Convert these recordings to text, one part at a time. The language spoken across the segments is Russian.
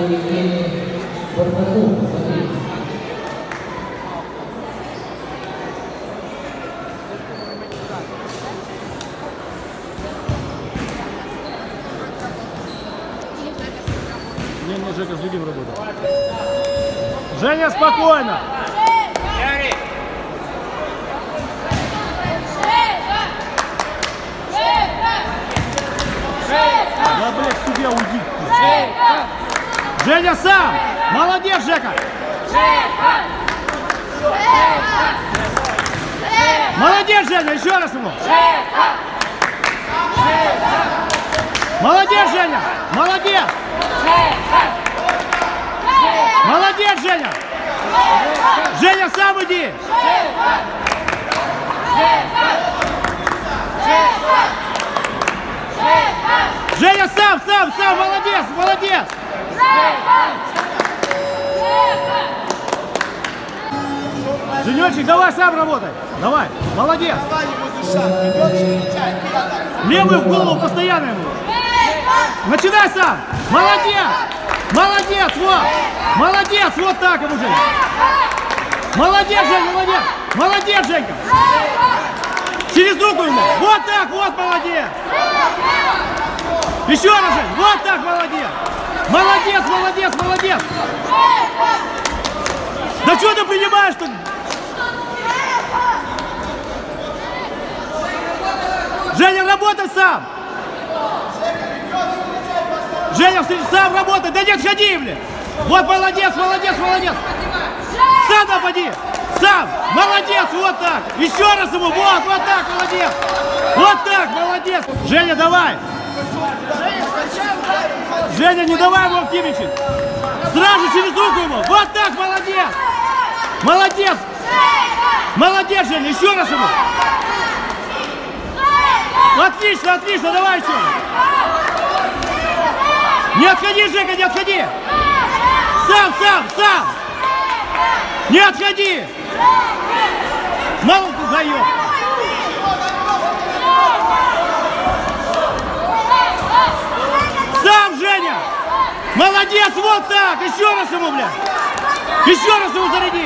Не, Жека, с другим работает. Женя, спокойно! Да, блядь, к себе уйди. Женя, сам! Молодец, Жека! Молодец, Женя, еще раз ему! Молодец, Женя! Молодец! Молодец, Женя! Женя, сам иди! Женя, сам, молодец, молодец! Женечек, давай сам работай! Давай, молодец! Левую в голову постоянно ему! Начинай сам! Молодец! Молодец, вот! Молодец, вот так ему, Женя! Молодец, Женя, молодец! Молодец, Женька! Через руку ему! Вот так, вот, молодец! Еще раз, Жень! Вот так, молодец! Молодец, молодец, молодец! Да что ты принимаешь-то? Женя, работай сам! Женя, сам работай! Да не отходи, блин! Вот молодец, молодец, молодец! Сам напади! Сам! Молодец, вот так! Еще раз ему! Вот так, молодец! Вот так, молодец! Женя, давай! Женя, не давай ему активничать! Сразу через руку ему! Вот так, молодец! Молодец! Молодец, Женя! Еще раз ему! Отлично, отлично! Давай еще! Не отходи, Жека, не отходи! Сам! Не отходи! Мало ты даешь! Сам, Женя! Молодец, вот так! Еще раз ему, блядь! Еще раз ему заряди!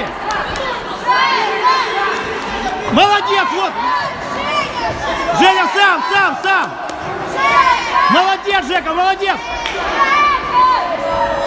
Молодец, вот! Женя, сам! Молодец, Жека, молодец!